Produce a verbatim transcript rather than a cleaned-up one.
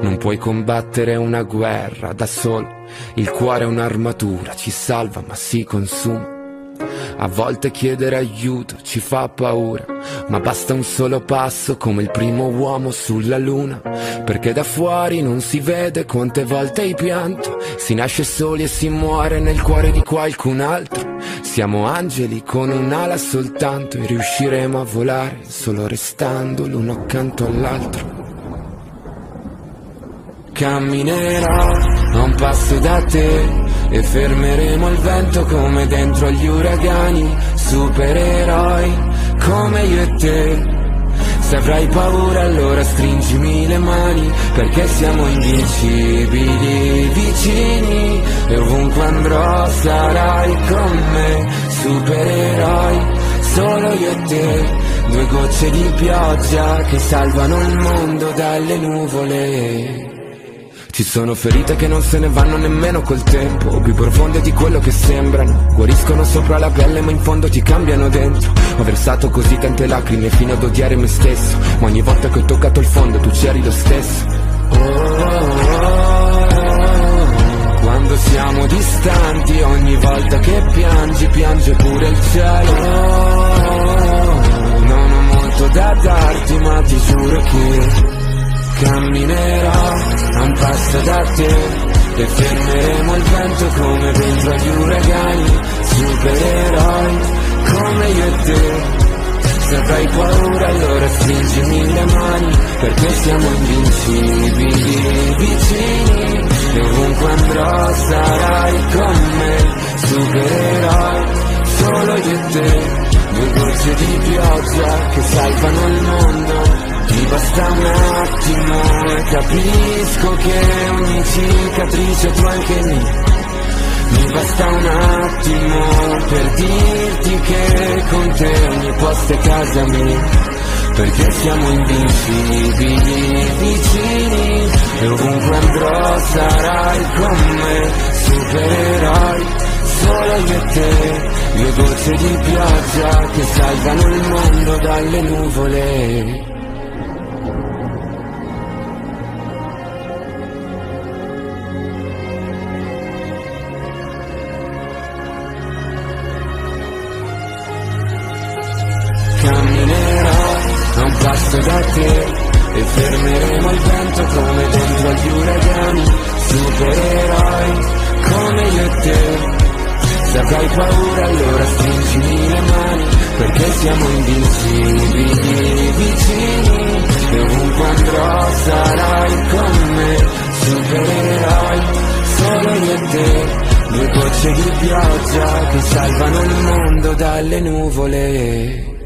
non puoi combattere una guerra da solo. Il cuore è un'armatura, ci salva ma si consuma. A volte chiedere aiuto ci fa paura, ma basta un solo passo come il primo uomo sulla luna. Perché da fuori non si vede quante volte hai pianto. Si nasce soli e si muore nel cuore di qualcun altro. Siamo angeli con un'ala soltanto e riusciremo a volare solo restando l'uno accanto all'altro. Camminerò a un passo da te e fermeremo il vento come dentro agli uragani. Supereroi come io e te. Se avrai paura allora stringimi le mani, perché siamo invincibili, vicini. E ovunque andrò sarai con me. Supereroi, solo io e te. Due gocce di pioggia che salvano il mondo dalle nuvole. Ci sono ferite che non se ne vanno nemmeno col tempo, più profonde di quello che sembrano. Guariscono sopra la pelle ma in fondo ti cambiano dentro. Ho versato così tante lacrime fino ad odiare me stesso, ma ogni volta che ho toccato il fondo tu c'eri lo stesso. Oh, oh, oh, oh. Quando siamo distanti, ogni volta che piangi, piange pure il cielo. Oh, oh, oh. Non ho molto da darti ma ti giuro che camminerò a un passo da te e fermeremo il vento come dentro agli uragani. Supereroi come io e te. Se avrai paura allora stringimi le mani, perché siamo invincibili, vicini. E ovunque andrò sarai con me. Supereroi, solo io e te. Due gocce di pioggia che salvano il mondo. Mi basta un attimo e capisco che ogni cicatrice tu anche mi. Mi basta un attimo per dirti che con te ogni posto è casa mia. Perché siamo invincibili, vicini. E ovunque andrò sarai con me. Supereroi, solo io e te. Due gocce di pioggia che salvano il mondo dalle nuvole. Camminerò a un passo da te e fermeremo il vento come dentro agli uragani. Supereroi come io e te. Se avrai paura allora stringimi le mani, perché siamo invincibili, vicini. E ovunque andrò sarai con me. Supereroi, solo io e te. Due gocce di pioggia che salvano il mondo dalle nuvole.